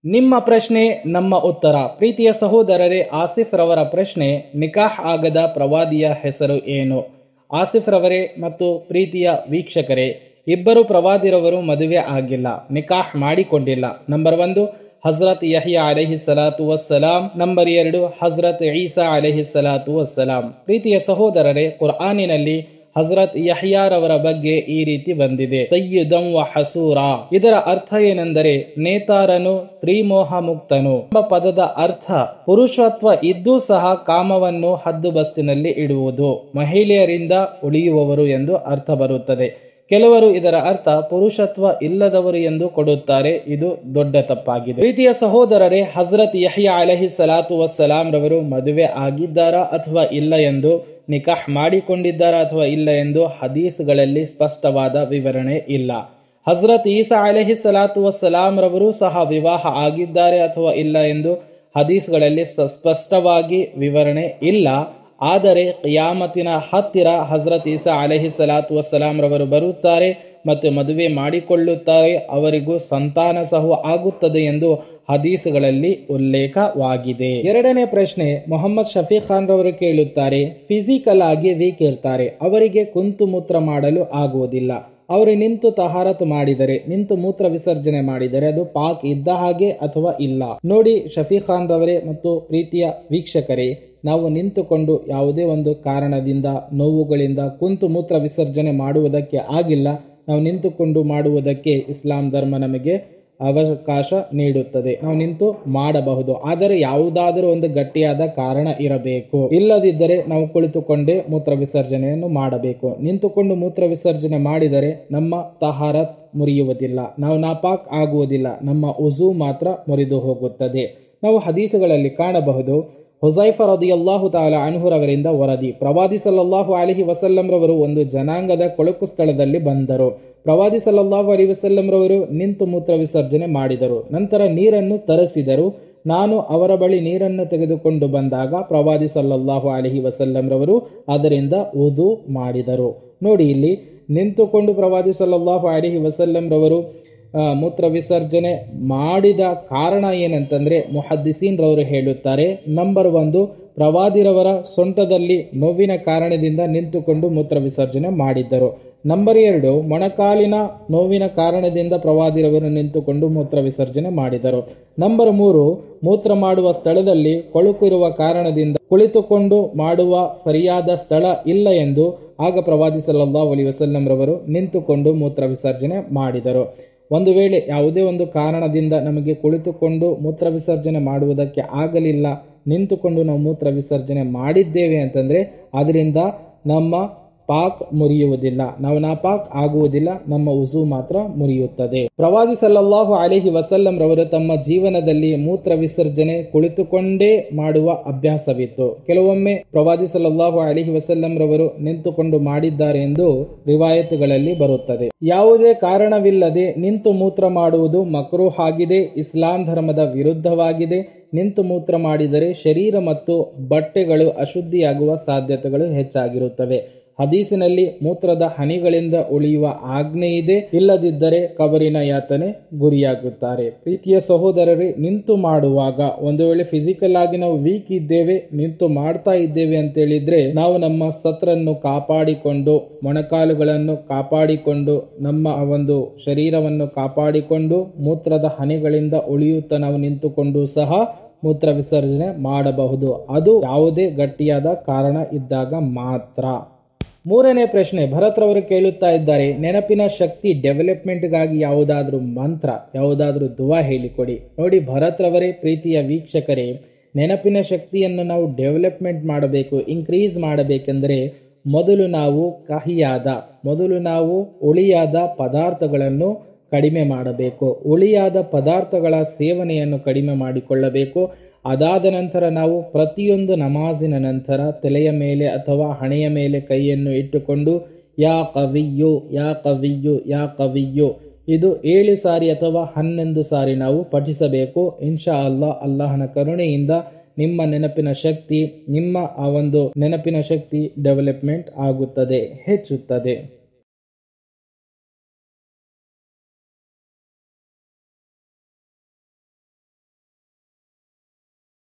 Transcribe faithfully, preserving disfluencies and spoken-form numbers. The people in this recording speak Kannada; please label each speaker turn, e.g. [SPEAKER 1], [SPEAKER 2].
[SPEAKER 1] ನಿಮ್ಮ ಪ್ರಶ್ನೆ ನಮ್ಮ ಉತ್ತರ. ಪ್ರೀತಿಯ ಸಹೋದರರೇ, ಆಸಿಫ್ ರವರ ಪ್ರಶ್ನೆ, ನಿಕಾಹ್ ಆಗದ ಪ್ರವಾದಿಯ ಹೆಸರು ಏನು? ಆಸಿಫ್ ರವರೇ ಮತ್ತು ಪ್ರೀತಿಯ ವೀಕ್ಷಕರೇ, ಇಬ್ಬರು ಪ್ರವಾದಿರವರು ಮದುವೆ ಆಗಿಲ್ಲ, ನಿಕಾಹ್ ಮಾಡಿಕೊಂಡಿಲ್ಲ. ನಂಬರ್ ಒಂದು ಹಜರತ್ ಯಹ್ಯಾ ಅಲೈಹಿ ಸಲಾತು ವಸ್ಸಲಾಂ, ನಂಬರ್ ಎರಡು ಹಜರತ್ ಈಸಾ ಅಲೈಹಿ ಸಲಾತು ವಸ್ಸಲಾಂ. ಪ್ರೀತಿಯ ಸಹೋದರರೇ, ಕುರ್ಆನಿನಲ್ಲಿ ಹಜರತ್ ಯಹ್ಯಾರವರ ಬಗ್ಗೆ ಈ ರೀತಿ ಬಂದಿದೆ, ಸಯ್ಯಿದಂ ವ ಹಸೂರಾ. ಇದರ ಅರ್ಥ ಏನೆಂದರೆ ನೇತಾರನು, ಸ್ತ್ರೀ ಮೋಹ ಮುಕ್ತನು ಎಂಬ ಪದದ ಅರ್ಥ ಪುರುಷತ್ವ ಇದ್ದೂ ಸಹ ಕಾಮವನ್ನು ಹದ್ದುಬಸ್ತಿನಲ್ಲಿ ಇಡುವುದು, ಮಹಿಳೆಯರಿಂದ ಉಳಿಯುವವರು ಎಂದು ಅರ್ಥ ಬರುತ್ತದೆ. ಕೆಲವರು ಇದರ ಅರ್ಥ ಪುರುಷತ್ವ ಇಲ್ಲದವರು ಎಂದು ಕೊಡುತ್ತಾರೆ. ಇದು ದೊಡ್ಡ ತಪ್ಪಾಗಿದೆ. ಪ್ರೀತಿಯ ಸಹೋದರರೇ, ಹಜರತ್ ಯಹ್ಯಾ ಅಲೈಹಿ ಸಲಾತು ವಸ್ಸಲಾಂ ರವರು ಮದುವೆ ಆಗಿದ್ದಾರಾ ಅಥವಾ ಇಲ್ಲ ಎಂದು, ನಿಕಾಹ್ ಮಾಡಿಕೊಂಡಿದ್ದಾರಾ ಅಥವಾ ಇಲ್ಲ ಎಂದು ಹದೀಸ್ಗಳಲ್ಲಿ ಸ್ಪಷ್ಟವಾದ ವಿವರಣೆ ಇಲ್ಲ. ಹಜರತ್ ಈಸಾ ಅಲೈಹಿ ಸಲಾತು ವಸ್ಸಲಾಂ ರವರು ಸಹ ವಿವಾಹ ಆಗಿದ್ದಾರೆ ಅಥವಾ ಇಲ್ಲ ಎಂದು ಹದೀಸ್ಗಳಲ್ಲಿ ಸ್ಪಷ್ಟವಾಗಿ ವಿವರಣೆ ಇಲ್ಲ. ಆದರೆ ಕಿಯಾಮತಿನ ಹತ್ತಿರ ಹಜರತ್ ಈಸಾ ಅಲೈಹಿ ಸಲಾತು ವಸ್ಸಲಾಂ ರವರು ಬರುತ್ತಾರೆ ಮತ್ತು ಮದುವೆ ಮಾಡಿಕೊಳ್ಳುತ್ತಾರೆ, ಅವರಿಗೂ ಸಂತಾನ ಸಹ ಆಗುತ್ತದೆ ಎಂದು ಹದೀಸ್ಗಳಲ್ಲಿ ಉಲ್ಲೇಖವಾಗಿದೆ. ಎರಡನೇ ಪ್ರಶ್ನೆ, ಮೊಹಮ್ಮದ್ ಶಫೀಕ್ ಖಾನ್ ರವರು ಕೇಳುತ್ತಾರೆ, ಫಿಸಿಕಲ್ ಆಗಿ ವೀಕ್ ಇರ್ತಾರೆ, ಅವರಿಗೆ ಕುಂತು ಮೂತ್ರ ಮಾಡಲು ಆಗುವುದಿಲ್ಲ, ಅವರು ನಿಂತು ತಹಾರತ್ ಮಾಡಿದರೆ, ನಿಂತು ಮೂತ್ರ ವಿಸರ್ಜನೆ ಮಾಡಿದರೆ ಅದು ಪಾಕ್ ಇದ್ದ ಹಾಗೆ ಅಥವಾ ಇಲ್ಲ? ನೋಡಿ ಶಫೀಕ್ ಖಾನ್ ರವರೇ ಮತ್ತು ಪ್ರೀತಿಯ ವೀಕ್ಷಕರೇ, ನಾವು ನಿಂತುಕೊಂಡು ಯಾವುದೇ ಒಂದು ಕಾರಣದಿಂದ, ನೋವುಗಳಿಂದ ಕುಂತು ಮೂತ್ರ ವಿಸರ್ಜನೆ ಮಾಡುವುದಕ್ಕೆ ಆಗಿಲ್ಲ, ನಾವು ನಿಂತುಕೊಂಡು ಮಾಡುವುದಕ್ಕೆ ಇಸ್ಲಾಂ ಧರ್ಮ ನಮಗೆ ಅವಕಾಶ ನೀಡುತ್ತದೆ. ನಾವು ನಿಂತು ಮಾಡಬಹುದು, ಆದರೆ ಯಾವುದಾದರೂ ಒಂದು ಗಟ್ಟಿಯಾದ ಕಾರಣ ಇರಬೇಕು. ಇಲ್ಲದಿದ್ದರೆ ನಾವು ಕುಳಿತುಕೊಂಡೇ ಮೂತ್ರ ವಿಸರ್ಜನೆಯನ್ನು ಮಾಡಬೇಕು. ನಿಂತುಕೊಂಡು ಮೂತ್ರ ವಿಸರ್ಜನೆ ಮಾಡಿದರೆ ನಮ್ಮ ತಹಾರತ್ ಮುರಿಯುವುದಿಲ್ಲ, ನಾವು ನಾಪಾಕ್ ಆಗುವುದಿಲ್ಲ, ನಮ್ಮ ಉಜು ಮಾತ್ರ ಮುರಿದು ಹೋಗುತ್ತದೆ. ನಾವು ಹದೀಸುಗಳಲ್ಲಿ ಕಾಣಬಹುದು, ಹುಜೈಫ ರದಿಯಲ್ಲಾಹು ತಾಲಾ ಅನ್ಹು ರವರಿಂದ ವರದಿ, ಪ್ರವಾದಿ ಸಲ್ಲಲ್ಲಾಹು ಅಲೈಹಿ ವಸಲ್ಲಂ ರವರು ಒಂದು ಜನಾಂಗದ ಕೊಳಕು ಸ್ಥಳದಲ್ಲಿ ಬಂದರು. ಪ್ರವಾದಿ ಸಲ್ಲಲ್ಲಾಹು ಅಲೈಹಿ ವಸಲ್ಲಂ ರವರು ನಿಂತು ಮೂತ್ರ ವಿಸರ್ಜನೆ ಮಾಡಿದರು. ನಂತರ ನೀರನ್ನು ತರಿಸಿದರು. ನಾನು ಅವರ ಬಳಿ ನೀರನ್ನು ತೆಗೆದುಕೊಂಡು ಬಂದಾಗ ಪ್ರವಾದಿ ಸಲ್ಲಲ್ಲಾಹು ಅಲೈಹಿ ವಸಲ್ಲಂ ರವರು ಅದರಿಂದ ವುದು ಮಾಡಿದರು. ನೋಡಿ, ಇಲ್ಲಿ ನಿಂತುಕೊಂಡು ಪ್ರವಾದಿ ಸಲ್ಲಲ್ಲಾಹು ಅಲೈಹಿ ವಸಲ್ಲಂ ರವರು ಮೂತ್ರ ವಿಸರ್ಜನೆ ಮಾಡಿದ ಕಾರಣ ಏನಂತಂದ್ರೆ, ಮುಹದ್ದಿಸೀನ್ ರವರು ಹೇಳುತ್ತಾರೆ, ನಂಬರ್ ಒಂದು ಪ್ರವಾದಿರವರ ಸೊಂಟದಲ್ಲಿ ನೋವಿನ ಕಾರಣದಿಂದ ನಿಂತುಕೊಂಡು ಮೂತ್ರ ವಿಸರ್ಜನೆ ಮಾಡಿದ್ದರು. ನಂಬರ್ ಎರಡು, ಮೊಣಕಾಲಿನ ನೋವಿನ ಕಾರಣದಿಂದ ಪ್ರವಾದಿರವರು ನಿಂತುಕೊಂಡು ಮೂತ್ರ ವಿಸರ್ಜನೆ ಮಾಡಿದರು. ನಂಬರ್ ಮೂರು, ಮೂತ್ರ ಮಾಡುವ ಸ್ಥಳದಲ್ಲಿ ಕೊಳುಕು ಇರುವ ಕಾರಣದಿಂದ ಕುಳಿತುಕೊಂಡು ಮಾಡುವ ಸರಿಯಾದ ಸ್ಥಳ ಇಲ್ಲ ಎಂದು, ಆಗ ಪ್ರವಾದಿ ಸಲ್ಲಲ್ಲಾಹು ಅಲೈಹಿ ವಸಲ್ಲಂ ರವರು ನಿಂತುಕೊಂಡು ಮೂತ್ರ ವಿಸರ್ಜನೆ ಮಾಡಿದರು. ಒಂದು ವೇಳೆ ಯಾವುದೇ ಒಂದು ಕಾರಣದಿಂದ ನಮಗೆ ಕುಳಿತುಕೊಂಡು ಮೂತ್ರ ವಿಸರ್ಜನೆ ಮಾಡುವುದಕ್ಕೆ ಆಗಲಿಲ್ಲ, ನಿಂತುಕೊಂಡು ನಾವು ಮೂತ್ರ ವಿಸರ್ಜನೆ ಮಾಡಿದ್ದೇವೆ ಅಂತಂದ್ರೆ ಅದರಿಂದ ನಮ್ಮ ಪಾಕ್ ಮುರಿಯುವುದಿಲ್ಲ, ನಾವು ನಾಪಾಕ್ ಆಗುವುದಿಲ್ಲ, ನಮ್ಮ ಉಜು ಮಾತ್ರ ಮುರಿಯುತ್ತದೆ. ಪ್ರವಾದಿ ಸಲ್ಲಲ್ಲಾಹು ಅಲೈಹಿ ವಸಲ್ಲಂ ರವರು ತಮ್ಮ ಜೀವನದಲ್ಲಿ ಮೂತ್ರ ವಿಸರ್ಜನೆ ಕುಳಿತುಕೊಂಡೇ ಮಾಡುವ ಅಭ್ಯಾಸವಿತ್ತು. ಕೆಲವೊಮ್ಮೆ ಪ್ರವಾದಿ ಸಲ್ಲಲ್ಲಾಹು ಅಲೈಹಿ ವಸಲ್ಲಂ ರವರು ನಿಂತುಕೊಂಡು ಮಾಡಿದ್ದಾರೆ ಎಂದು ರಿವಾಯತ್ಗಳಲ್ಲಿ ಬರುತ್ತದೆ. ಯಾವುದೇ ಕಾರಣವಿಲ್ಲದೆ ನಿಂತು ಮೂತ್ರ ಮಾಡುವುದು ಮಕ್ರೂಹ್ ಆಗಿದೆ, ಇಸ್ಲಾಂ ಧರ್ಮದ ವಿರುದ್ಧವಾಗಿದೆ. ನಿಂತು ಮೂತ್ರ ಮಾಡಿದರೆ ಶರೀರ ಮತ್ತು ಬಟ್ಟೆಗಳು ಅಶುದ್ಧಿಯಾಗುವ ಸಾಧ್ಯತೆಗಳು ಹೆಚ್ಚಾಗಿರುತ್ತವೆ. ಹದೀಸಿನಲ್ಲಿ ಮೂತ್ರದ ಹನಿಗಳಿಂದ ಉಳಿಯುವ ಆಜ್ಞೆ ಇದೆ, ಇಲ್ಲದಿದ್ದರೆ ಕಬರಿನ ಯಾತನೆ ಗುರಿಯಾಗುತ್ತಾರೆ. ಪ್ರೀತಿಯ ಸಹೋದರರೇ, ನಿಂತು ಮಾಡುವಾಗ ಒಂದು ವೇಳೆ ಫಿಸಿಕಲ್ ಆಗಿ ನಾವು ವೀಕ್ ಇದ್ದೇವೆ, ನಿಂತು ಮಾಡ್ತಾ ಇದ್ದೇವೆ ಅಂತ ಹೇಳಿದ್ರೆ ನಾವು ನಮ್ಮ ಸತ್ರನ್ನು ಕಾಪಾಡಿಕೊಂಡು, ಮೊಣಕಾಲುಗಳನ್ನು ಕಾಪಾಡಿಕೊಂಡು, ನಮ್ಮ ಒಂದು ಶರೀರವನ್ನು ಕಾಪಾಡಿಕೊಂಡು, ಮೂತ್ರದ ಹನಿಗಳಿಂದ ಉಳಿಯುತ್ತಾ ನಾವು ನಿಂತುಕೊಂಡು ಸಹ ಮೂತ್ರ ವಿಸರ್ಜನೆ ಮಾಡಬಹುದು. ಅದು ಯಾವುದೇ ಗಟ್ಟಿಯಾದ ಕಾರಣ ಇದ್ದಾಗ ಮಾತ್ರ. ಮೂರನೇ ಪ್ರಶ್ನೆ, ಭರತ್ ರವರು ಕೇಳುತ್ತಾ ಇದ್ದಾರೆ, ನೆನಪಿನ ಶಕ್ತಿ ಡೆವಲಪ್ಮೆಂಟ್ಗಾಗಿ ಯಾವುದಾದ್ರೂ ಮಂತ್ರ, ಯಾವುದಾದ್ರೂ ದುವಾ ಹೇಳಿಕೊಡಿ. ನೋಡಿ ಭರತ್ ರವರೇ, ಪ್ರೀತಿಯ ವೀಕ್ಷಕರೇ, ನೆನಪಿನ ಶಕ್ತಿಯನ್ನು ನಾವು ಡೆವಲಪ್ಮೆಂಟ್ ಮಾಡಬೇಕು, ಇನ್ಕ್ರೀಸ್ ಮಾಡಬೇಕೆಂದರೆ ಮೊದಲು ನಾವು ಕಹಿಯಾದ, ಮೊದಲು ನಾವು ಹುಳಿಯಾದ ಪದಾರ್ಥಗಳನ್ನು ಕಡಿಮೆ ಮಾಡಬೇಕು. ಹುಳಿಯಾದ ಪದಾರ್ಥಗಳ ಸೇವನೆಯನ್ನು ಕಡಿಮೆ ಮಾಡಿಕೊಳ್ಳಬೇಕು. ಅದಾದ ನಂತರ ನಾವು ಪ್ರತಿಯೊಂದು ನಮಾಜಿನ ನಂತರ ತಲೆಯ ಮೇಲೆ ಅಥವಾ ಹಣೆಯ ಮೇಲೆ ಕೈಯನ್ನು ಇಟ್ಟುಕೊಂಡು ಯಾ ಕವಿಯು ಯಾ ಕವಿಯು ಯಾ ಕವಿಯು ಇದು ಏಳು ಸಾರಿ ಅಥವಾ ಹನ್ನೊಂದು ಸಾರಿ ನಾವು ಪಠಿಸಬೇಕು. ಇನ್ಶಾ ಅಲ್ಲಾ, ಅಲ್ಲಾಹನ ಕರುಣೆಯಿಂದ ನಿಮ್ಮ ನೆನಪಿನ ಶಕ್ತಿ, ನಿಮ್ಮ ಆ ಒಂದು ನೆನಪಿನ ಶಕ್ತಿ ಡೆವಲಪ್ಮೆಂಟ್ ಆಗುತ್ತದೆ, ಹೆಚ್ಚುತ್ತದೆ.